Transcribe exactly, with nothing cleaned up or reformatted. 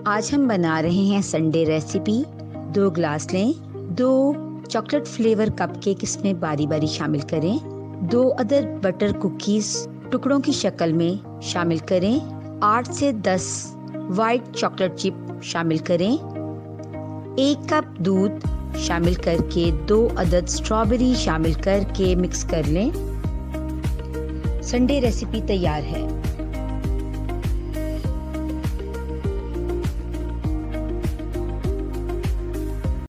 आज हम बना रहे हैं संडे रेसिपी। दो ग्लास लें, दो चॉकलेट फ्लेवर कपकेक इसमें बारी बारी शामिल करें, दो अदर बटर कुकीज टुकड़ों की शक्ल में शामिल करें, आठ से दस वाइट चॉकलेट चिप शामिल करें, एक कप दूध शामिल करके दो अदद स्ट्रॉबेरी शामिल करके मिक्स कर लें। संडे रेसिपी तैयार है।